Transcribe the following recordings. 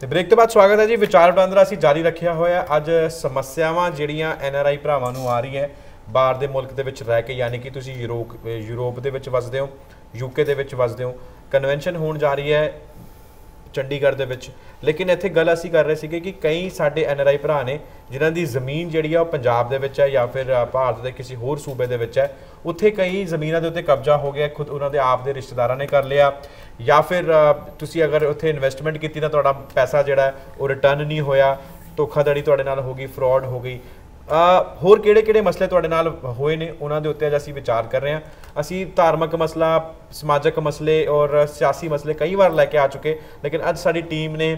ਤੇ ਬ੍ਰੇਕ ਤੋਂ ਬਾਅਦ ਸਵਾਗਤ ਹੈ ਜੀ। ਵਿਚਾਰ ਵਟਾਂਦਰਾ ਅਸੀਂ ਜਾਰੀ ਰੱਖਿਆ ਹੋਇਆ। ਅੱਜ ਸਮੱਸਿਆਵਾਂ ਜਿਹੜੀਆਂ NRI ਭਰਾਵਾਂ ਨੂੰ ਆ ਰਹੀ ਹੈ ਬਾਹਰ ਦੇ ਮੁਲਕ ਦੇ ਵਿੱਚ ਰਹਿ ਕੇ, ਯਾਨੀ ਕਿ ਤੁਸੀਂ ਯੂਰਪ ਦੇ ਵਿੱਚ ਵਸਦੇ ਹੋ, UK ਦੇ ਵਿੱਚ ਵਸਦੇ ਹੋ। ਕਨਵੈਨਸ਼ਨ ਹੋਣ ਜਾ ਰਹੀ ਹੈ ਚੰਡੀਗੜ੍ਹ ਦੇ ਵਿੱਚ, ਲੇਕਿਨ ਇੱਥੇ ਗੱਲ ਅਸੀਂ ਕਰ ਰਹੇ ਸੀਗੇ ਕਿ ਕਈ ਸਾਡੇ NRI ਭਰਾ ਨੇ ਜਿਨ੍ਹਾਂ ਦੀ ਜ਼ਮੀਨ ਜਿਹੜੀ ਆ ਉਹ ਪੰਜਾਬ ਦੇ ਵਿੱਚ ਹੈ ਜਾਂ ਫਿਰ ਭਾਰਤ ਦੇ ਕਿਸੇ ਹੋਰ ਸੂਬੇ ਦੇ ਵਿੱਚ ਹੈ। ਉੱਥੇ ਕਈ ਜ਼ਮੀਨਾਂ ਦੇ ਉੱਤੇ ਕਬਜ਼ਾ ਹੋ ਗਿਆ, ਖੁਦ ਉਹਨਾਂ ਦੇ ਆਪ ਦੇ ਰਿਸ਼ਤੇਦਾਰਾਂ ਨੇ ਕਰ ਲਿਆ, ਜਾਂ ਫਿਰ ਤੁਸੀਂ ਅਗਰ ਉੱਥੇ ਇਨਵੈਸਟਮੈਂਟ ਕੀਤੀ ਤਾਂ ਤੁਹਾਡਾ ਪੈਸਾ ਜਿਹੜਾ ਉਹ ਰਿਟਰਨ ਨਹੀਂ ਹੋਇਆ, ਧੋਖਾਧੜੀ ਤੁਹਾਡੇ ਨਾਲ ਹੋ ਗਈ, ਫਰੋਡ ਹੋ ਗਈ। ਹੋਰ ਕਿਹੜੇ ਮਸਲੇ ਤੁਹਾਡੇ ਨਾਲ ਹੋਏ ਨੇ ਉਹਨਾਂ ਦੇ ਉੱਤੇ ਅੱਜ ਅਸੀਂ ਵਿਚਾਰ ਕਰ ਰਹੇ ਹਾਂ। ਅਸੀਂ ਧਾਰਮਿਕ ਮਸਲਾ, ਸਮਾਜਿਕ ਮਸਲੇ ਔਰ ਸਿਆਸੀ ਮਸਲੇ ਕਈ ਵਾਰ ਲੈ ਕੇ ਆ ਚੁੱਕੇ, ਲੇਕਿਨ ਅੱਜ ਸਾਡੀ ਟੀਮ ਨੇ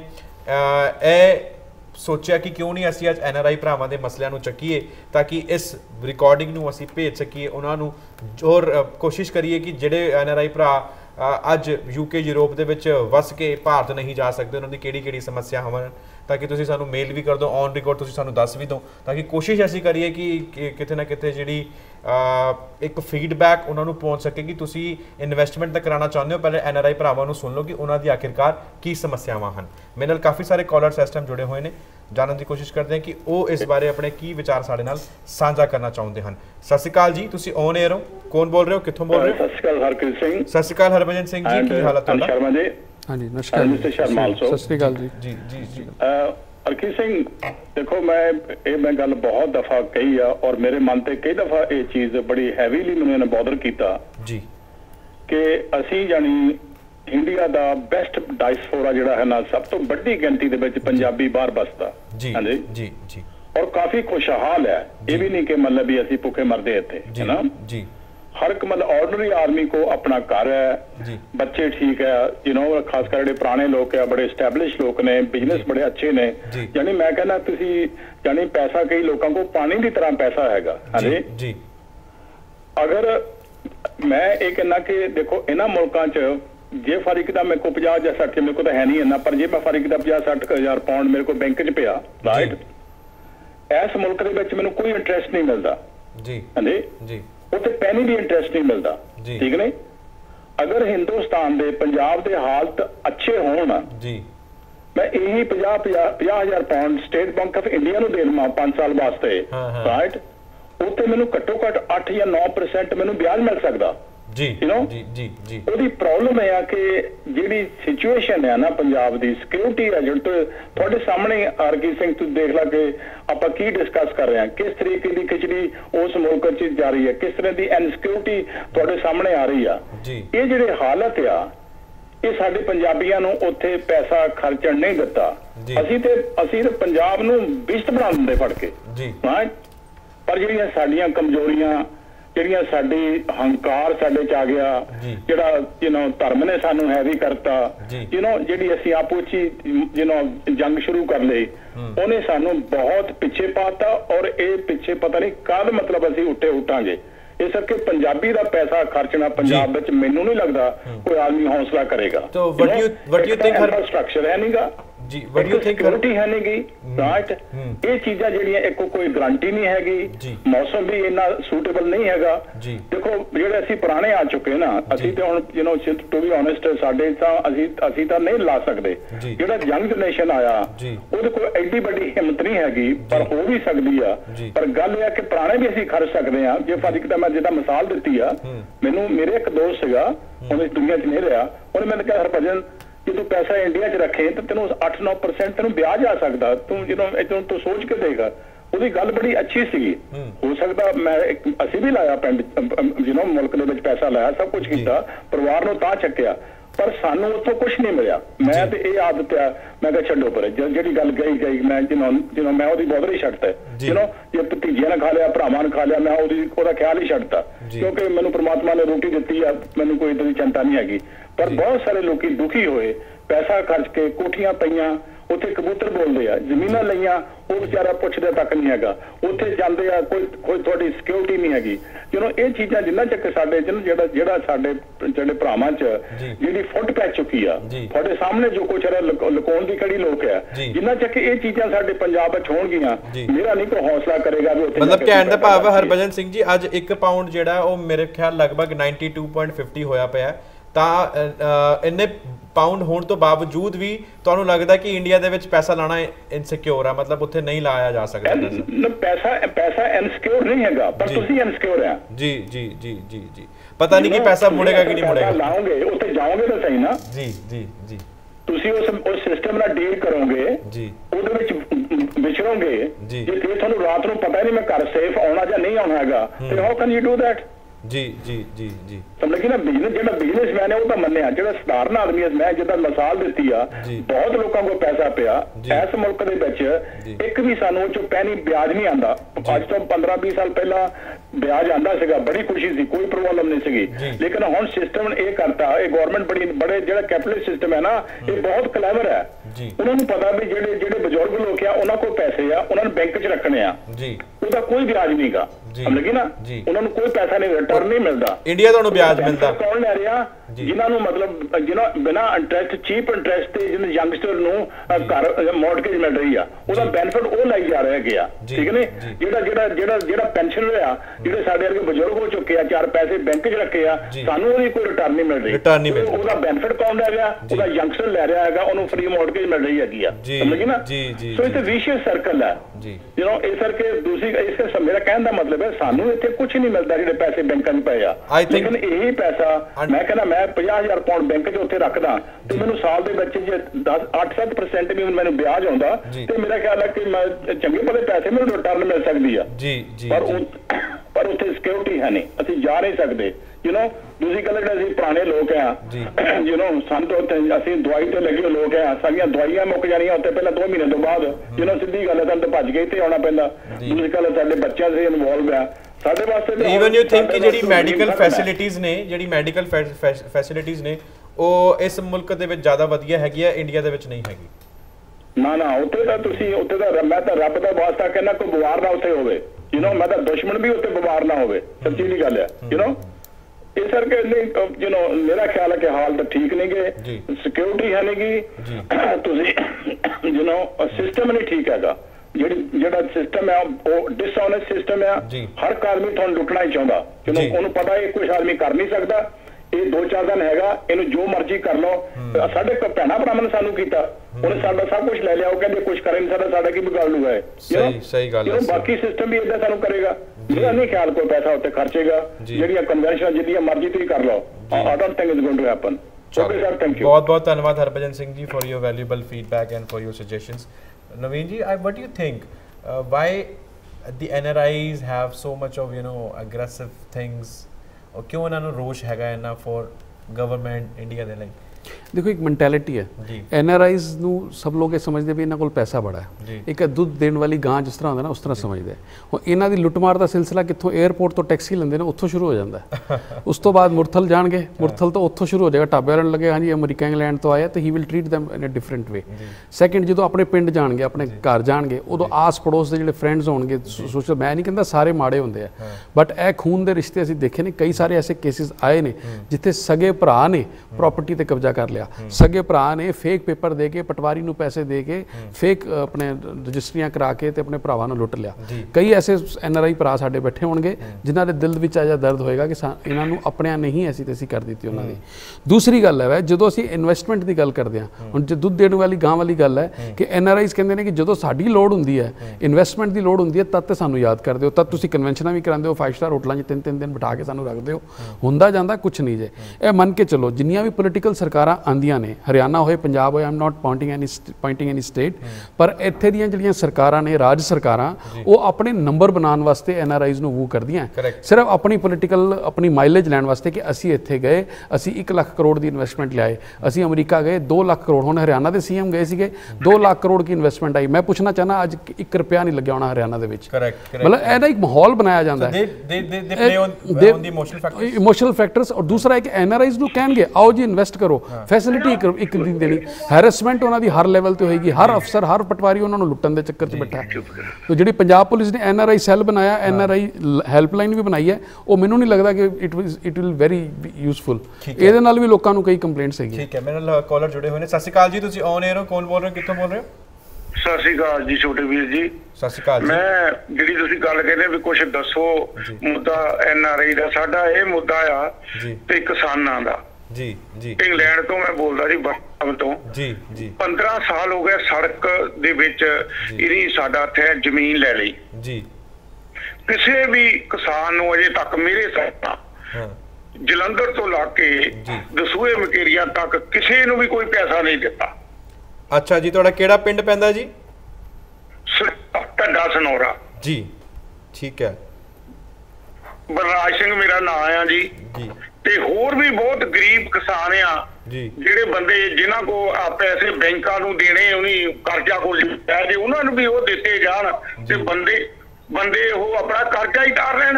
ਇਹ ਸੋਚਿਆ ਕਿ ਕਿਉਂ ਨਹੀਂ ਅਸੀਂ ਅੱਜ NRI ਭਰਾਵਾਂ ਦੇ ਮਸਲਿਆਂ ਨੂੰ ਚੱਕੀਏ ਤਾਂ ਕਿ ਇਸ ਰਿਕਾਰਡਿੰਗ ਨੂੰ ਅਸੀਂ ਭੇਜ ਸਕੀਏ ਉਹਨਾਂ ਨੂੰ। ਔਰ ਕੋਸ਼ਿਸ਼ ਕਰੀਏ ਕਿ ਜਿਹੜੇ NRI ਭਰਾ ਅੱਜ UK ਯੂਰਪ ਦੇ ਵਿੱਚ ਵਸ ਕੇ ਭਾਰਤ ਨਹੀਂ ਜਾ ਸਕਦੇ ਉਹਨਾਂ ਦੀ ਕਿਹੜੀ ਸਮੱਸਿਆ ਹੋਣ, ਤਾਂ ਕਿ ਤੁਸੀਂ ਸਾਨੂੰ ਮੇਲ ਵੀ ਕਰ ਦਿਓ, ਔਨ ਰਿਕਾਰਡ ਤੁਸੀਂ ਸਾਨੂੰ ਦੱਸ ਵੀ ਦਿਓ, ਤਾਂ ਕਿ ਕੋਸ਼ਿਸ਼ ਅਸੀਂ ਕਰੀਏ ਕਿ ਕਿਤੇ ਨਾ ਕਿਤੇ ਜਿਹੜੀ ਇੱਕ ਫੀਡਬੈਕ ਉਹਨਾਂ ਨੂੰ ਪਹੁੰਚ ਸਕੇ ਕਿ ਤੁਸੀਂ ਇਨਵੈਸਟਮੈਂਟ ਤਾਂ ਕਰਾਉਣਾ ਚਾਹੁੰਦੇ ਹੋ, ਪਹਿਲੇ NRI ਭਰਾਵਾਂ ਨੂੰ ਸੁਣ ਲਓ ਕਿ ਉਹਨਾਂ ਦੀ ਆਖਿਰਕਾਰ ਕੀ ਸਮੱਸਿਆਵਾਂ ਹਨ। ਮੇਰੇ ਨਾਲ ਕਾਫੀ ਸਾਰੇ ਕਾਲਰਸ ਇਸ ਟਾਈਮ ਜੁੜੇ ਹੋਏ ਨੇ, ਜਾਣਨ ਦੀ ਕੋਸ਼ਿਸ਼ ਕਰਦੇ ਹਾਂ ਕਿ ਉਹ ਇਸ ਬਾਰੇ ਆਪਣੇ ਕੀ ਵਿਚਾਰ ਸਾਡੇ ਨਾਲ ਸਾਂਝਾ ਕਰਨਾ ਚਾਹੁੰਦੇ ਹਨ। ਸਤਿ ਸ਼੍ਰੀ ਅਕਾਲ ਜੀ, ਤੁਸੀਂ ਔਨ 에ਅਰ ਹੋ, ਕੌਣ ਬੋਲ ਰਹੇ ਹੋ, ਕਿੱਥੋਂ ਬੋਲ ਰਹੇ ਹੋ? ਸਤਿ ਸ਼੍ਰੀ ਅਕਾਲ ਹਰਕਿਰਤ ਸਿੰਘ। ਸਤਿ ਸ਼੍ਰੀ ਅਕਾਲ ਹਰਭਜਨ ਸਿੰਘ ਜੀ, ਕੀ ਹਾਲਤ ਤੁਹਾਡਾ? ਸ਼ਰਮਾ ਜੀ। ਹਾਂਜੀ ਨਮਸਕਾਰ ਜੀ। ਸਤਿ ਸ਼੍ਰੀ ਅਕਾਲ ਜੀ। ਜੀ ਜੀ ਜੀ ਹਰਕਿਰਤ ਸਿੰਘ, ਦੇਖੋ ਮੈਂ ਗੱਲ ਬਹੁਤ ਦਫਾ ਕਹੀ ਆ ਔਰ ਮੇਰੇ ਮਨ ਤੇ ਕਈ ਦਫਾ ਇਹ ਚੀਜ਼ ਬੜੀ ਹੈਵੀਲੀ ਮੈਨੂੰ ਬੋਦਰ ਕੀਤਾ ਜੀ ਕਿ ਅਸੀਂ ਜਾਨੀ ਇੰਡੀਆ ਦਾ ਬੈਸਟ ਡਾਇਸਪੋਰਾ ਜਿਹੜਾ ਹੈ ਨਾ, ਸਭ ਤੋਂ ਵੱਡੀ ਗਿਣਤੀ ਦੇ ਵਿੱਚ ਪੰਜਾਬੀ ਬਾਹਰ ਬਸਦਾ। ਹਾਂਜੀ ਜੀ ਜੀ ਔਰ ਕਾਫੀ ਖੁਸ਼ਹਾਲ ਹੈ। ਇਹ ਵੀ ਨਹੀਂ ਕਿ ਮਤਲਬ ਵੀ ਅਸੀਂ ਭੁੱਖੇ ਮਰਦੇ ਇੱਥੇ, ਹੈ ਨਾ ਜੀ। हर एक मतलब ऑर्डनरी आर्मी को अपना घर है, बच्चे ठीक है, खासकर ਜਿਹੜੇ ਪੁਰਾਣੇ ਲੋਕ ਹੈ, बड़े एस्टैब्लिश लोग ने, बिजनेस बड़े अच्छे ने। यानी मैं कहना तुसी यानी पैसा कई लोगों को पानी की तरह पैसा हैगा। हाँ जी। अगर मैं ये कहना कि देखो इन्हां मुल्कां च जे फर्क दा मेरे को 50 ਜਾਂ 60 मेरे को तो है नहीं इन्ना, पर जे मैं फर्क दा 50-60 हज़ार पाउंड मेरे को बैंक च पिया, राइट, इस मुल्क दे विच मैनूं कोई इंटरेस्ट नहीं मिलता जी। हाँ जी। ਉੱਥੇ ਪੈਨੀ ਵੀ ਇੰਟਰਸਟ ਨਹੀਂ ਮਿਲਦਾ, ਠੀਕ ਨਹੀਂ। ਅਗਰ ਹਿੰਦੁਸਤਾਨ ਦੇ ਪੰਜਾਬ ਦੇ ਹਾਲਤ ਅੱਛੇ ਹੋਣ ਜੀ, ਮੈਂ ਇਹੀ 50,000 pound state bank of India ਨੂੰ ਦੇਣਾ 5 ਸਾਲ ਵਾਸਤੇ, ਰਾਈਟ। ਉੱਥੇ ਮੈਨੂੰ ਘੱਟੋ ਘੱਟ 8 ਜਾਂ 9% ਮੈਨੂੰ ਵਿਆਜ ਮਿਲ ਸਕਦਾ ਜੀ। ਜੀ ਉਹਦੀ ਪ੍ਰੋਬਲਮ ਇਹ ਆ ਕਿ ਜਿਹੜੀ ਸਿਚੁਏਸ਼ਨ ਹੈ ਨਾ ਪੰਜਾਬ ਦੀ, ਸਿਕਿਉਰਿਟੀ ਹੈ, ਜਿਹੜਾ ਤੁਹਾਡੇ ਸਾਹਮਣੇ ਹਰਕਿਰਤ ਸਿੰਘ ਤੁਸੀਂ ਦੇਖ ਲਾ ਕਿ ਆਪਾਂ ਕੀ ਡਿਸਕਸ ਕਰ ਰਹੇ ਹਾਂ, ਕਿਸ ਤਰੀਕੇ ਦੀ ਖਿਚੜੀ ਉਸ ਮੁਲਕ 'ਚ ਜਾ ਰਹੀ ਹੈ, ਕਿਸ ਤਰ੍ਹਾਂ ਦੀ ਇਨਸਿਕਿਉਰਿਟੀ ਤੁਹਾਡੇ ਸਾਹਮਣੇ ਆ ਰਹੀ ਆ। ਇਹ ਜਿਹੜੇ ਹਾਲਤ ਆ, ਇਹ ਸਾਡੇ ਪੰਜਾਬੀਆਂ ਨੂੰ ਉੱਥੇ ਪੈਸਾ ਖਰਚਣ ਨਹੀਂ ਦਿੱਤਾ। ਅਸੀਂ ਤੇ ਪੰਜਾਬ ਨੂੰ ਬਿਸ਼ਤ ਬਣਾ ਦਿੰਦੇ ਫੜ ਕੇ, ਪਰ ਜਿਹੜੀਆਂ ਸਾਡੀਆਂ ਕਮਜ਼ੋਰੀਆਂ, ਜਿਹੜੀਆਂ ਸਾਡੀ ਹੰਕਾਰ ਸਾਡੇ ਚ ਆ ਗਿਆ, ਜਿਹੜਾ ਧਰਮ ਨੇ ਸਾਨੂੰ ਹੈਵੀ ਕਰਤਾ, ਜਿਹੜੀ ਅਸੀਂ ਆਪੋ ਚ ਜੰਗ ਸ਼ੁਰੂ ਕਰ ਲਈ, ਉਹਨੇ ਸਾਨੂੰ ਬਹੁਤ ਪਿੱਛੇ ਪਾਤਾ। ਔਰ ਇਹ ਪਿੱਛੇ ਪਤਾ ਨਹੀਂ ਕਦ ਮਤਲਬ ਅਸੀਂ ਉੱਠਾਂਗੇ। ਇਸ ਕਰਕੇ ਪੰਜਾਬੀ ਦਾ ਪੈਸਾ ਖਰਚਣਾ ਪੰਜਾਬ ਵਿੱਚ ਮੈਨੂੰ ਨਹੀਂ ਲੱਗਦਾ ਕੋਈ ਆਦਮੀ ਹੌਸਲਾ ਕਰੇਗਾ। ਇੰਫਰਾਸਟ੍ਰਕਚਰ ਹੈ ਨਹੀਂਗਾ ਜੀ, ਸਿਕਿਉਰਿਟੀ ਹੈ ਨਹੀਂ, ਰਾਈਟ। ਇਹ ਚੀਜ਼ਾਂ ਜਿਹੜੀਆਂ ਇੱਕ ਕੋਈ ਗਰੰਟੀ ਨਹੀਂ ਹੈਗੀ, ਮੌਸਮ ਵੀ ਇੰਨਾ ਸੂਟੇਬਲ ਨਹੀਂ ਹੈਗਾ। ਦੇਖੋ ਜਿਹੜੇ ਅਸੀਂ ਪੁਰਾਣੇ ਆ ਚੁੱਕੇ ਨਾ, ਅਸੀਂ ਤੇ ਹੁਣ ਟੂ ਬੀ ਓਨੈਸਟ ਸਾਡੇ ਤਾਂ ਅਸੀਂ ਤਾਂ ਨਹੀਂ ਲਾ ਸਕਦੇ। ਜਿਹੜਾ ਯੰਗ ਜਨਰੇਸ਼ਨ ਆਇਆ ਉਹਦੇ ਕੋਲ ਐਡੀ ਵੱਡੀ ਹਿੰਮਤ ਨਹੀਂ ਹੈਗੀ, ਪਰ ਹੋ ਵੀ ਸਕਦੀ ਆ। ਪਰ ਗੱਲ ਇਹ ਆ ਕਿ ਪੁਰਾਣੇ ਵੀ ਅਸੀਂ ਖਰਚ ਸਕਦੇ ਆ। ਜੇ ਫਰਕ ਤਾਂ ਮੈਂ ਜਿੱਦਾਂ ਮਿਸਾਲ ਦਿੱਤੀ ਆ, ਮੈਨੂੰ ਮੇਰੇ ਇੱਕ ਦੋਸਤ ਸੀਗਾ, ਹੁਣ ਇਸ ਦੁਨੀਆ 'ਚ ਨਹੀਂ ਰਿਹਾ, ਉਹਨੇ ਮੈਨੂੰ ਕਿਹਾ ਹਰਭਜਨ ਜੇ ਤੂੰ ਪੈਸਾ ਇੰਡੀਆ 'ਚ ਰੱਖੇ ਤਾਂ ਤੈਨੂੰ 8-9% ਤੈਨੂੰ ਵਿਆਜ ਆ ਸਕਦਾ, ਤੂੰ ਇੱਥੋਂ ਤੂੰ ਸੋਚ ਕੇ ਦੇਗਾ। ਉਹਦੀ ਗੱਲ ਬੜੀ ਅੱਛੀ ਸੀਗੀ। ਹੋ ਸਕਦਾ ਅਸੀਂ ਵੀ ਲਾਇਆ ਪਿੰਡ ਮੁਲਕ ਦੇ ਵਿੱਚ ਪੈਸਾ ਲਾਇਆ, ਸਭ ਕੁਝ ਕੀਤਾ, ਪਰਿਵਾਰ ਨੂੰ ਤਾਂ ਚੱਕਿਆ, ਪਰ ਸਾਨੂੰ ਉੱਥੋਂ ਕੁਝ ਨਹੀਂ ਮਿਲਿਆ। ਮੈਂ ਤੇ ਇਹ ਆਦਤ ਆ, ਮੈਂ ਕਿਹਾ ਛੱਡੋ ਪਰੇ, ਜਿਹੜੀ ਗੱਲ ਗਈ ਮੈਂ ਮੈਂ ਉਹਦੀ ਬੋਦਰ ਹੀ ਛੱਡਤਾ। ਜੇ ਭਤੀਜਿਆਂ ਨੇ ਖਾ ਲਿਆ, ਭਰਾਵਾਂ ਨੇ ਖਾ ਲਿਆ, ਮੈਂ ਉਹਦਾ ਖਿਆਲ ਹੀ ਛੱਡਤਾ, ਕਿਉਂਕਿ ਮੈਨੂੰ ਪ੍ਰਮਾਤਮਾ ਨੇ ਰੋਟੀ ਦਿੱਤੀ ਆ, ਮੈਨੂੰ ਕੋਈ ਇਦਾਂ ਦੀ ਚਿੰਤਾ ਨਹੀਂ ਹੈਗੀ। ਪਰ ਬਹੁਤ ਸਾਰੇ ਲੋਕੀ ਦੁਖੀ ਹੋਏ, ਪੈਸਾ ਖਰਚ ਕੇ ਕੋਠੀਆਂ ਪਈਆਂ, ਉੱਥੇ ਕਬੂਤਰ ਬੋਲਦੇ ਆ, ਜ਼ਮੀਨਾਂ ਲਈਆਂ, ਉਹ ਵਿਚਾਰਾ ਪੁੱਛਦਾ ਤੱਕ ਨਹੀਂ ਹੈਗਾ, ਉੱਥੇ ਜਾਂਦੇ ਆ, ਕੋਈ ਤੁਹਾਡੀ ਸਿਕਿਉਰਿਟੀ ਨਹੀਂ ਹੈਗੀ। ਇਹ ਚੀਜ਼ਾਂ ਜਿੰਨਾ ਚੱਕ ਸਾਡੇ ਜਿਹੜਾ ਸਾਡੇ ਜਿਹੜੇ ਭਰਾਵਾਂ 'ਚ ਜਿਹੜੀ ਫੁੱਟ ਪੈ ਚੁੱਕੀ ਆ, ਤੁਹਾਡੇ ਸਾਹਮਣੇ ਜੋ ਕੁਛ ਲੁਕਾਉਣ ਦੀ ਕੜੀ ਲੋਕ ਆ, ਜਿੰਨਾ ਚੱਕ ਇਹ ਚੀਜ਼ਾਂ ਸਾਡੇ ਪੰਜਾਬ 'ਚ ਹੋਣਗੀਆਂ, ਮੇਰਾ ਨਹੀਂ ਕੋਈ ਹੌਸਲਾ ਕਰੇਗਾ ਵੀ ਉੱਥੇ। ਮਤਲਬ ਕਹਿਣ ਦਾ ਭਾਵ ਹੈ ਹਰਭਜਨ ਸਿੰਘ ਜੀ, ਅੱਜ 1 ਪਾਉਂਡ ਜਿਹੜਾ ਉਹ ਮੇਰੇ ਖਿਆਲ ਲਗਭਗ 92.50 ਹੋਇਆ ਪਿਆ ਤਾਂ ਇੰਨੇ ਪਾਉਂਡ ਹੋਣ ਤੋਂ ਬਾਵਜੂਦ ਵੀ ਤੁਹਾਨੂੰ ਲੱਗਦਾ ਕਿ ਇੰਡੀਆ ਦੇ ਵਿੱਚ ਪੈਸਾ ਲਾਣਾ ਇਨਸਿਕਿਉਰ ਆ, ਮਤਲਬ ਉੱਥੇ ਨਹੀਂ ਲਾਇਆ ਜਾ ਸਕਦਾ ਪੈਸਾ ਇਨਸਿਕਿਉਰ ਨਹੀਂ ਹੈਗਾ, ਪਰ ਤੁਸੀਂ ਇਨਸਿਕਿਉਰ ਆ। ਜੀ ਜੀ ਜੀ ਜੀ ਜੀ ਪਤਾ ਨਹੀਂ ਕਿ ਪੈਸਾ ਮੁੜੇਗਾ ਕਿ ਨਹੀਂ ਮੁੜੇਗਾ। ਲਾਓਗੇ ਉੱਥੇ ਜਾਓਗੇ ਤਾਂ ਸਹੀ ਨਾ। ਜੀ ਜੀ ਜੀ ਤੁਸੀਂ ਉਸ ਸਿਸਟਮ ਨਾਲ ਡੀਲ ਕਰੋਗੇ ਜੀ, ਉਹਦੇ ਵਿੱਚ ਵਿਚਰੋਗੇ ਜੇ ਤੁਹਾਨੂੰ ਰਾਤ ਨੂੰ ਪਤਾ ਨਹੀਂ ਮੈਂ ਘਰ ਸੇਫ ਆਉਣਾ ਜਾਂ ਨਹੀਂ ਆਉਣਾ ਹੈਗਾ, ਤੇ how can you do that? ਜੀ ਜੀ ਜੀ ਜੀ ਸਮਝ ਗਏ ਨਾ। ਜਿਹੜਾ ਬਿਜ਼ਨਸਮੈਨ ਹੈ ਉਹ ਤਾਂ ਮੰਨਿਆ, ਜਿਹੜਾ ਸਧਾਰਨ ਆਦਮੀ ਹੈ, ਮੈਂ ਜਿੱਦਾਂ ਮਿਸਾਲ ਦਿੱਤੀ ਆ, ਬਹੁਤ ਲੋਕਾਂ ਕੋਲ ਪੈਸਾ ਪਿਆ ਇਸ ਮੁਲਕ ਦੇ ਵਿੱਚ, ਇੱਕ ਵੀ ਸਾਨੂੰ ਉਹ ਚੋਂ ਪੈਣੀ ਵਿਆਜ ਨਹੀਂ ਆਉਂਦਾ। ਅੱਜ ਤੋਂ 15-20 ਸਾਲ ਪਹਿਲਾਂ ਵਿਆਜ ਆਉਂਦਾ ਸੀਗਾ, ਬੜੀ ਖੁਸ਼ੀ ਸੀ, ਕੋਈ ਪ੍ਰੋਬਲਮ ਨਹੀਂ ਸੀਗੀ। ਲੇਕਿਨ ਹੁਣ ਸਿਸਟਮ ਇਹ ਕਰਤਾ, ਇਹ ਗਵਰਨਮੈਂਟ ਬੜੇ ਜਿਹੜਾ ਕੈਪੀਟਲਿਸਟ ਸਿਸਟਮ ਹੈ ਨਾ, ਇਹ ਬਹੁਤ ਕਲੈਵਰ ਹੈ। ਉਹਨਾਂ ਨੂੰ ਪਤਾ ਵੀ ਜਿਹੜੇ ਬਜ਼ੁਰਗ ਲੋਕ ਆ ਉਹਨਾਂ ਕੋਲ ਪੈਸੇ ਆ, ਉਹਨਾਂ ਨੂੰ ਬੈਂਕ 'ਚ ਰੱਖਣੇ ਆ, ਉਹਦਾ ਕੋਈ ਵਿਆਜ ਨਹੀਂਗਾ, ਸਮਝ ਗਏ ਨਾ। ਉਹਨਾਂ ਨੂੰ ਕੋਈ ਪੈਸਾ ਨਹੀਂ, ਰਿਟਰਨ ਨਹੀਂ ਮਿਲਦਾ। ਇੰਡੀਆ ਤੁਹਾਨੂੰ ਵਿਆਜ ਮਿਲਦਾ। ਕੌਣ ਲੈ ਰਿਹਾ? ਜਿਨ੍ਹਾਂ ਨੂੰ ਮਤਲਬ ਜਿਹਨਾਂ ਬਿਨਾਂ ਇੰਟਰਸਟ, ਚੀਪ ਇੰਟਰਸਟ ਤੇ ਜਿਹਨਾਂ ਯੰਗਸਟਰ ਨੂੰ ਘਰ ਮੌਰਟਗੇਜ ਮਿਲ ਰਹੀ ਆ, ਉਹਦਾ ਬੈਨੀਫਿਟ ਉਹ ਲਈ ਜਾ ਰਿਹਾ ਹੈਗਾ, ਠੀਕ ਨੇ। ਜਿਹੜਾ ਪੈਨਸ਼ਨ ਹੋਇਆ, ਜਿਹੜੇ ਸਾਡੇ ਵਰਗੇ ਬਜ਼ੁਰਗ ਹੋ ਚੁੱਕੇ ਆ, 4 ਪੈਸੇ ਬੈਂਕ 'ਚ ਰੱਖੇ ਆ, ਸਾਨੂੰ ਉਹਦੀ ਕੋਈ ਰਿਟਰਨ ਨਹੀਂ ਮਿਲ ਰਹੀ। ਉਹਦਾ ਬੈਨੀਫਿਟ ਕੌਣ ਲੈ ਰਿਹਾ? ਉਹਦਾ ਯੰਗਸਟਰ ਲੈ ਰਿਹਾ ਹੈਗਾ, ਉਹਨੂੰ ਫ੍ਰੀ ਮੌਰਟਗੇਜ ਮਿਲ ਰਹੀ ਹੈਗੀ ਆ, ਸਮਝ ਗਏ ਨਾ। ਸੋ ਇਹ ਵਿਸ਼ੇਸ਼ ਸਰਕਲ ਹੈ, ਇਸ ਕਰਕੇ ਦੂਸਰੀ ਇਸ ਮੇਰਾ ਕਹਿਣ ਦਾ ਮਤਲਬ ਹੈ ਸਾਨੂੰ ਇੱਥੇ ਕੁਝ ਨਹੀਂ ਮਿਲਦਾ ਜਿਹੜੇ ਪੈਸੇ ਬੈਂਕਾਂ 'ਚ ਪਏ ਆ। ਲੇਕਿਨ ਇਹੀ ਪੈਸਾ ਮੈਂ ਕਹਿੰਦਾ ਮੈਂ 50,000 ਪਾਉਂਡ ਬੈਂਕ 'ਚ ਉੱਥੇ ਰੱਖਦਾ ਤੇ ਮੈਨੂੰ ਸਾਲ ਦੇ ਵਿੱਚ ਜੇ 8-7% ਵੀ ਮੈਨੂੰ ਵਿਆਜ ਆਉਂਦਾ ਤੇ ਮੇਰਾ ਖਿਆਲ ਹੈ ਕਿ ਮੈਂ ਚੰਗੇ ਭਲੇ ਪੈਸੇ ਮੈਨੂੰ ਰਿਟਰਨ ਮਿਲ ਸਕਦੀ ਆ। ਪਰ ਉੱਥੇ ਸਿਕਿਉਰਿਟੀ ਹੈ ਨਹੀਂ, ਅਸੀਂ ਜਾ ਨਹੀਂ ਸਕਦੇ। ਦੂਸਰੀ ਗੱਲ ਜਿਹੜੇ ਅਸੀਂ ਪੁਰਾਣੇ ਲੋਕ ਆ, ਸਾਨੂੰ ਤਾਂ ਉੱਥੇ ਅਸੀਂ ਦਵਾਈ ਤੇ ਲੱਗੇ ਲੋਕ ਆ, ਸਾਰੀਆਂ ਦਵਾਈਆਂ ਮੁੱਕ ਜਾਣੀਆਂ ਉੱਥੇ ਪਹਿਲਾਂ 2 ਮਹੀਨੇ ਤੋਂ ਬਾਅਦ। ਸਿੱਧੀ ਗੱਲ ਹੈ, ਸਾਨੂੰ ਤਾਂ ਭੱਜ ਕੇ ਇੱਥੇ ਆਉਣਾ ਪੈਂਦਾ। ਦੂਸਰੀ ਗੱਲ ਸਾਡੇ ਬੱਚਿਆਂ ਦੇ ਇਨਵੋਲਵ ਆ, ਸਾਡੇ ਵਾਸਤੇ ਈਵਨ ਯੂ ਥਿੰਕ ਕਿ ਜਿਹੜੀ ਮੈਡੀਕਲ ਫੈਸਿਲਿਟੀਜ਼ ਨੇ ਉਹ ਇਸ ਮੁਲਕ ਦੇ ਵਿੱਚ ਜ਼ਿਆਦਾ ਵਧੀਆ ਹੈਗੀ ਆ, ਇੰਡੀਆ ਦੇ ਵਿੱਚ ਨਹੀਂ ਹੈਗੀ। ਨਾ ਉੱਥੇ ਤਾਂ ਤੁਸੀਂ ਮੈਂ ਤਾਂ ਰੱਬ ਦਾ ਵਾਸਤਾ ਕਹਿੰਦਾ ਕੋਈ ਬਿਮਾਰ ਨਾ ਉੱਥੇ ਹੋਵੇ, ਮੈਂ ਤਾਂ ਦੁਸ਼ਮਣ ਵੀ ਉੱਥੇ ਬਿਮਾਰ ਨਾ ਹੋਵੇ, ਸੱਚੀ ਦੀ ਗੱਲ ਹੈ। ਇਸ ਕਰਕੇ ਮੇਰਾ ਖਿਆਲ ਹੈ ਕਿ ਹਾਲ ਤਾਂ ਠੀਕ ਨਹੀਂ ਗੇ, ਸਿਕਿਉਰਿਟੀ ਹੈ ਨਹੀਂ ਗੀ, ਤੁਸੀਂ ਸਿਸਟਮ ਨਹੀਂ ਠੀਕ ਹੈਗਾ। ਜਿਹੜਾ ਸਿਸਟਮ ਹੈ ਉਹ ਡਿਸਆਨੈਸਟ ਸਿਸਟਮ ਹੈ। ਹਰ ਆਦਮੀ ਤੁਹਾਨੂੰ ਲੁੱਟਣਾ ਹੀ ਚਾਹੁੰਦਾ, ਉਹਨੂੰ ਪਤਾ ਇਹ ਕੁਝ ਆਦਮੀ ਕਰ ਨਹੀਂ ਸਕਦਾ, ਇਹ 2-4 ਦਿਨ ਹੈਗਾ, ਇਹਨੂੰ ਜੋ ਮਰਜ਼ੀ ਕਰ ਲਓ। ਸਾਡੇ ਭੈਣਾਂ ਭਰਾਵਾਂ ਨੇ ਸਾਨੂੰ ਕੀਤਾ, ਉਹਨੇ ਸਾਡਾ ਸਭ ਕੁਝ ਲੈ ਲਿਆ, ਉਹ ਕਹਿੰਦੇ ਕੁਝ ਕਰੇ ਨਹੀਂ ਸਕਦਾ, ਸਾਡਾ ਕੀ ਵਿਗਾੜ ਲੂਗਾ ਇਹ। ਸਹੀ ਗੱਲ ਹੈ। ਬਾਕੀ ਸਿਸਟਮ ਵੀ ਏਦਾਂ ਸਾਨੂੰ ਕਰੇਗਾ, ਮੇਰਾ ਨਹੀਂ ਖਿਆਲ ਕੋਈ ਪੈਸਾ ਉੱਤੇ ਖਰਚੇਗਾ। ਜਿਹੜੀਆਂ ਕਨਵੈਨਸ਼ਨ ਜਿੰਨੀਆਂ ਮਰਜ਼ੀ ਤੁਸੀਂ ਕਰ ਲਓ, I don't think it's going to happen. Okay sir, thank you. ਬਹੁਤ ਧੰਨਵਾਦ Harbhajan Singh ji for your valuable feedback and for your suggestions. Naveen ji, what do you think? Why the NRIs have so much of aggressive things? और क्यों उन्होंने रोष हैगा इन्ना for government India दे लिए? देखो एक मैंटेलिटी है, NRIs ਨੂੰ ਸਭ ਲੋਕ ਇਹ ਸਮਝਦੇ ਵੀ ਇਹਨਾਂ ਕੋਲ ਪੈਸਾ ਬੜਾ ਹੈ, ਇੱਕ ਦੁੱਧ ਦੇਣ ਵਾਲੀ ਗਾਂ ਜਿਸ ਤਰ੍ਹਾਂ ਹੁੰਦਾ ਨਾ ਉਸ ਤਰ੍ਹਾਂ ਸਮਝਦੇ। ਹੁਣ ਇਹਨਾਂ ਦੀ ਲੁੱਟਮਾਰ ਦਾ ਸਿਲਸਿਲਾ ਕਿੱਥੋਂ 에ਅਰਪੋਰਟ ਤੋਂ ਟੈਕਸੀ ਲੈਂਦੇ ਨੇ ਉੱਥੋਂ ਸ਼ੁਰੂ ਹੋ ਜਾਂਦਾ ਹੈ। ਉਸ ਤੋਂ ਬਾਅਦ ਮੁਰਥਲ ਜਾਣਗੇ, ਮੁਰਥਲ ਤੋਂ ਉੱਥੋਂ ਸ਼ੁਰੂ ਹੋ ਜਾਏਗਾ, ਢਾਬੇ ਵਾਲਿਆਂ ਨੂੰ ਲੱਗੇ ਹਾਂਜੀ ਅਮਰੀਕਾ ਇੰਗਲੈਂਡ ਤੋਂ ਆਇਆ, ਤੇ he will treat them in a different way। Second, ਜਦੋਂ ਆਪਣੇ ਪਿੰਡ ਜਾਣਗੇ, ਆਪਣੇ ਘਰ ਜਾਣਗੇ, ਉਦੋਂ ਆਸ ਪੜੋਸ ਦੇ ਜਿਹੜੇ ਫਰੈਂਡਸ ਹੋਣਗੇ, ਸੋਚੋ ਮੈਂ ਨਹੀਂ ਕਹਿੰਦਾ ਸਾਰੇ ਮਾੜੇ ਹੁੰਦੇ ਆ, ਬਟ ਇਹ ਖੂਨ ਦੇ ਰਿਸ਼ਤੇ ਅਸੀਂ ਦੇਖੇ ਨੇ, ਕਈ ਸਾਰੇ ਐਸੇ ਕੇਸਿਸ ਆਏ ਨੇ ਜਿੱਥੇ ਸਗੇ ਭਰਾ ਨੇ ਪ੍ਰਾਪਰਟੀ ਤੇ ਕਬਜ਼ਾ ਕਰ ਲਿਆ, ਸਗੇ ਭਰਾ ਨੇ ਫੇਕ ਪੇਪਰ ਦੇ ਕੇ, ਪਟਵਾਰੀ ਨੂੰ ਪੈਸੇ ਦੇ ਕੇ, ਫੇਕ ਆਪਣੇ ਰਜਿਸਟਰੀਆਂ ਕਰਾ ਕੇ ਤੇ ਆਪਣੇ ਭਰਾਵਾਂ ਨੂੰ ਲੁੱਟ ਲਿਆ। ਕਈ ਐਸੇ NRI ਭਰਾ ਸਾਡੇ ਬੈਠੇ ਹੋਣਗੇ ਜਿਨ੍ਹਾਂ ਦੇ ਦਿਲ ਵਿੱਚ ਆ ਜਾ ਦਰਦ ਹੋਏਗਾ ਕਿ ਇਹਨਾਂ ਨੂੰ ਆਪਣਿਆਂ ਨਹੀਂ ਐਸੀ ਤੈਸੀ ਕਰ ਦਿੱਤੀ ਉਹਨਾਂ ਦੀ। ਦੂਸਰੀ ਗੱਲ ਹੈ ਜਦੋਂ ਅਸੀਂ ਇਨਵੈਸਟਮੈਂਟ ਦੀ ਗੱਲ ਕਰਦੇ ਹਾਂ, ਹੁਣ ਜੇ ਦੁੱਧ ਦੇਣ ਵਾਲੀ ਗਾਂ ਵਾਲੀ ਗੱਲ ਹੈ ਕਿ NRIs ਕਹਿੰਦੇ ਨੇ ਕਿ ਜਦੋਂ ਸਾਡੀ ਲੋੜ ਹੁੰਦੀ ਹੈ, ਇਨਵੈਸਟਮੈਂਟ ਦੀ ਲੋੜ ਹੁੰਦੀ ਹੈ, ਤਦ ਤੇ ਸਾਨੂੰ ਯਾਦ ਕਰਦੇ ਹੋ, ਤਦ ਤੁਸੀਂ ਕਨਵੈਨਸ਼ਨਾਂ ਵੀ ਕਰਾਉਂਦੇ ਹੋ, 5 ਸਟਾਰ ਹੋਟਲਾਂ 'ਚ 3-3 ਦਿਨ ਬਿਠਾ ਕੇ ਸਾਨੂੰ ਰੱਖਦੇ ਹੋ, ਹੁੰਦਾ ਜਾਂਦਾ ਕੁਛ ਨਹੀਂ ਜੇ। ਇਹ ਮੰਨ ਕੇ ਚਲੋ ਜਿੰਨੀਆਂ ਵੀ ਪੋਲੀਟੀਕਲ ਸਰਕਾਰਾਂ ਆਉਂਦੀਆਂ ਨੇ, ਹਰਿਆਣਾ ਹੋਏ, ਪੰਜਾਬ ਹੋਏ, ਆਮ ਨਾਟ ਪੁਆਇੰਟਿੰਗ ਐਨੀ ਸਟੇਟ, ਪਰ ਇੱਥੇ ਦੀਆਂ ਜਿਹੜੀਆਂ ਸਰਕਾਰਾਂ ਨੇ, ਰਾਜ ਸਰਕਾਰਾਂ, ਉਹ ਆਪਣੇ ਨੰਬਰ ਬਣਾਉਣ ਵਾਸਤੇ NRIs ਨੂੰ ਵੂ ਕਰਦੀਆਂ, ਸਿਰਫ ਆਪਣੀ ਪੋਲੀਟੀਕਲ ਆਪਣੀ ਮਾਈਲੇਜ ਲੈਣ ਵਾਸਤੇ ਕਿ ਅਸੀਂ ਇੱਥੇ ਗਏ, ਅਸੀਂ 1 ਲੱਖ ਕਰੋੜ ਦੀ ਇਨਵੈਸਟਮੈਂਟ ਲਿਆਏ, ਅਸੀਂ ਅਮਰੀਕਾ ਗਏ 2 ਲੱਖ ਕਰੋੜ, ਹੁਣ ਹਰਿਆਣਾ ਦੇ CM ਗਏ ਸੀਗੇ 2 ਲੱਖ ਕਰੋੜ ਦੀ ਇਨਵੈਸਟਮੈਂਟ ਆਈ। ਮੈਂ ਪੁੱਛਣਾ ਚਾਹਨਾ ਅੱਜ 1 ਰੁਪਿਆ ਨਹੀਂ ਲੱਗਿਆ ਹੋਣਾ ਹਰਿਆਣਾ ਦੇ ਵਿੱਚ। ਮਤਲਬ ਇਹਦਾ ਇੱਕ ਮਾਹੌਲ ਬਣਾਇਆ ਜਾਂਦਾ ਹੈ, ਇਮੋਸ਼ਨਲ ਫੈਕਟਰਸ। ਔਰ ਦੂਸਰਾ ਇੱਕ NRIs ਨੂੰ ਕਹਿਣਗੇ ਆਓ ਜੀ ਇਨਵੈਸਟ ਕਰੋ, ਫੈਸਿਲਿਟੀ ਇੱਕ ਦੀ ਦੇਣੀ, ਹੈਰੈਸਮੈਂਟ ਉਹਨਾਂ ਦੀ ਹਰ ਲੈਵਲ ਤੇ ਹੋਏਗੀ, ਹਰ ਅਫਸਰ ਹਰ ਪਟਵਾਰੀ ਉਹਨਾਂ ਨੂੰ ਲੁੱਟਣ ਦੇ ਚੱਕਰ 'ਚ ਬੈਠਾ ਹੈ। ਤੇ ਜਿਹੜੀ ਪੰਜਾਬ ਪੁਲਿਸ ਨੇ NRI ਸੈੱਲ ਬਣਾਇਆ, NRI ਹੈਲਪਲਾਈਨ ਵੀ ਬਣਾਈ ਹੈ, ਉਹ ਮੈਨੂੰ ਨਹੀਂ ਲੱਗਦਾ ਕਿ ਇਟ ਵਿਲ ਵੈਰੀ ਯੂਜ਼ਫੁਲ। ਇਹਦੇ ਨਾਲ ਵੀ ਲੋਕਾਂ ਨੂੰ ਕਈ ਕੰਪਲੇਂਟਸ ਹੈਗੀਆਂ। ਠੀਕ ਹੈ, ਮੇਰੇ ਨਾਲ ਕਾਲਰ ਜੁੜੇ ਹੋਏ ਨੇ। ਸਤਿ ਸ਼੍ਰੀ ਅਕਾਲ ਜੀ, ਤੁਸੀਂ ਔਨ 에ਅਰ ਹੋ, ਕੌਣ ਬੋਲ ਰਹੇ ਹੋ, ਕਿੱਥੋਂ ਬੋਲ ਰਹੇ ਹੋ? ਸਤਿ ਸ਼੍ਰੀ ਅਕਾਲ ਜੀ ਛੋਟੇ ਵੀਰ ਜੀ। ਸਤਿ ਸ਼੍ਰੀ ਅਕਾਲ। ਮੈਂ ਜਿਹੜੀ ਤੁਸੀਂ ਗੱਲ ਕਹਿੰਦੇ ਵੀ ਕੁਝ ਦੱਸੋ ਮੁੱਦਾ NRI ਦਾ, ਸਾਡਾ ਇਹ ਮੁੱਦਾ ਆ ਤੇ ਕਿਸਾਨਾਂ ਦਾ। ਜੀ ਜੀ ਇੰਗਲੈਂਡ ਤੋਂ ਮੈਂ ਬੋਲਦਾ ਜੀ, ਬਰਮਿੰਘਮ ਤੋਂ ਜੀ ਜੀ 15 ਸਾਲ ਹੋ ਗਏ ਸੜਕ ਦੇ ਵਿੱਚ ਇਹਦੀ ਸਾਡਾ ਇੱਥੇ ਜ਼ਮੀਨ ਲੈ ਲਈ ਜੀ। ਕਿਸੇ ਵੀ ਕਿਸਾਨ ਨੂੰ ਅਜੇ ਤੱਕ ਮੇਰੇ ਸਾਹਮਣੇ ਹਾਂ ਜਲੰਧਰ ਤੋਂ ਲਾ ਕੇ ਦਸੂਹੇ ਮਕੇਰੀਆਂ ਤੱਕ ਕਿਸੇ ਨੂੰ ਵੀ ਕੋਈ ਪੈਸਾ ਨਹੀਂ ਦਿੱਤਾ। ਅੱਛਾ ਜੀ, ਤੁਹਾਡਾ ਕਿਹੜਾ ਪਿੰਡ ਪੈਂਦਾ ਜੀ? ਢੱਡਾ ਸਨੌਰਾ ਜੀ, ਠੀਕ ਹੈ। ਬਲਰਾਜ ਸਿੰਘ ਮੇਰਾ ਨਾਂ ਆ ਜੀ ਜੀ। ਤੇ ਹੋਰ ਵੀ ਬਹੁਤ ਗਰੀਬ ਕਿਸਾਨ ਆ ਜੀ, ਜਿਹੜੇ ਬੰਦੇ ਜਿਨ੍ਹਾਂ ਕੋ ਆ ਪੈਸੇ ਬੈਂਕਾਂ ਨੂੰ ਦੇਣੇ, ਉਹਨੀ ਕਰਜ਼ਾ ਕੋ ਲਿਆ ਜੇ ਉਹਨਾਂ ਨੂੰ ਵੀ ਉਹ ਦਿੱਤੇ ਜਾਣ ਤੇ ਬੰਦੇ ਉਹ ਆਪਣਾ ਕਰਜ਼ਾ ਹੀ ਤਾਰ ਲੈਣ।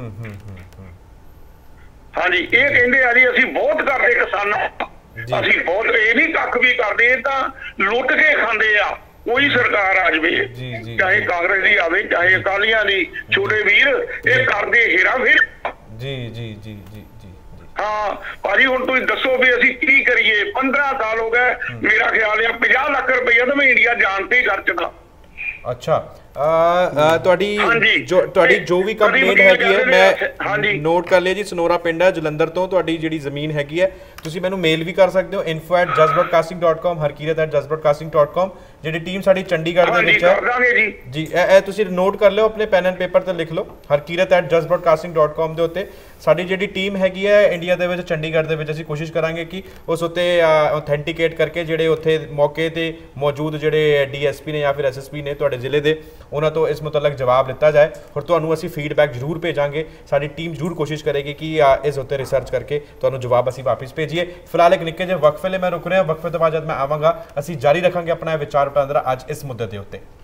ਹਾਂਜੀ, ਇਹ ਕਹਿੰਦੇ ਆ ਜੀ ਅਸੀਂ ਬਹੁਤ ਕਰਦੇ ਕਿਸਾਨਾਂ, ਅਸੀਂ ਬਹੁਤ, ਇਹ ਨਹੀਂ ਕੱਖ ਵੀ ਕਰਦੇ, ਇਹ ਤਾਂ ਲੁੱਟ ਕੇ ਖਾਂਦੇ ਆ। ਕੋਈ ਸਰਕਾਰ ਆ ਜਾਵੇ, ਚਾਹੇ ਕਾਂਗਰਸ ਦੀ ਆਵੇ ਚਾਹੇ ਅਕਾਲੀਆਂ ਦੀ, ਛੋਟੇ ਵੀਰ ਇਹ ਕਰਦੇ ਹੇਰਾ ਫੇਰ। ਜੀ ਜੀ ਜੀ ਜੀ ਜੀ। ਹਾਂ ਭਾਜੀ, ਹੁਣ ਤੁਸੀਂ ਦੱਸੋ ਵੀ ਅਸੀਂ ਕੀ ਕਰੀਏ? 15 ਸਾਲ ਹੋ ਗਏ, ਮੇਰਾ ਖਿਆਲ ਆ 50 ਲੱਖ ਰੁਪਈਆ ਤਾਂ ਮੈਂ ਇੰਡੀਆ ਜਾਣ ਤੇ ਹੀ ਖਰਚਦਾ। ਅੱਛਾ, ਤੁਹਾਡੀ ਜੋ ਵੀ ਕੰਪਲੇਂਟ ਹੈਗੀ ਹੈ ਮੈਂ ਨੋਟ ਕਰ ਲਿਆ ਜੀ। ਸਨੌਰਾ ਪਿੰਡ ਹੈ ਜਲੰਧਰ ਤੋਂ, ਤੁਹਾਡੀ ਜਿਹੜੀ ਜ਼ਮੀਨ ਹੈਗੀ ਹੈ ਤੁਸੀਂ ਮੈਨੂੰ ਮੇਲ ਵੀ ਕਰ ਸਕਦੇ ਹੋ info@justbroadcasting.com, harkirat@justbroadcasting.com। ਜਿਹੜੀ ਟੀਮ ਸਾਡੀ ਚੰਡੀਗੜ੍ਹ ਦੇ ਵਿੱਚ ਹੈ ਜੀ, ਇਹ ਤੁਸੀਂ ਨੋਟ ਕਰ ਲਿਓ, ਆਪਣੇ ਪੈਨ ਐਂਡ ਪੇਪਰ ਤੇ ਲਿਖ ਲਓ harkirat@justbroadcasting.com ਦੇ ਉੱਤੇ। ਸਾਡੀ ਜਿਹੜੀ ਟੀਮ ਹੈਗੀ ਹੈ ਇੰਡੀਆ ਦੇ ਵਿੱਚ ਚੰਡੀਗੜ੍ਹ ਦੇ ਵਿੱਚ, ਅਸੀਂ ਕੋਸ਼ਿਸ਼ ਕਰਾਂਗੇ ਕਿ ਉਸ ਉੱਤੇ ਆਥੈਂਟੀਕੇਟ ਕਰਕੇ ਜਿਹੜੇ ਉੱਥੇ ਮੌਕੇ ਤੇ ਮੌਜੂਦ ਜਿਹੜੇ DSP ਨੇ ਜਾਂ ਫਿਰ SSP ਨੇ ਤੁਹਾਡੇ ਜ਼ਿਲ੍ਹੇ ਦੇ, ਉਹਨਾਂ ਤੋਂ ਇਸ ਮੁਤਲਕ ਜਵਾਬ ਲਿੱਤਾ ਜਾਏ ਔਰ ਤੁਹਾਨੂੰ ਅਸੀਂ ਫੀਡਬੈਕ ਜ਼ਰੂਰ ਭੇਜਾਂਗੇ। ਸਾਡੀ ਟੀਮ ਜ਼ਰੂਰ ਕੋਸ਼ਿਸ਼ ਕਰੇਗੀ ਕਿ ਇਸ ਉੱਤੇ ਰਿਸਰਚ ਕਰਕੇ ਤੁਹਾਨੂੰ ਜਵਾਬ ਅਸੀਂ ਵਾਪਸ ਭੇਜੀਏ। ਫਿਲਹਾਲ ਇੱਕ ਨਿੱਕੇ ਜਿਹੇ ਵਕਫੇ ਲਈ ਮੈਂ ਰੁਕ ਰਿਹਾ, ਵਕਫੇ ਤੋਂ ਬਾਅਦ ਜਦ ਮੈਂ ਆਵਾਂਗਾ ਅਸੀਂ ਜਾਰੀ ਰੱਖਾਂਗੇ ਆਪਣਾ ਵਿਚਾਰ ਵਟਾਂਦਰਾ ਅੱਜ ਇਸ ਮੁੱਦੇ ਦੇ ਉੱਤੇ।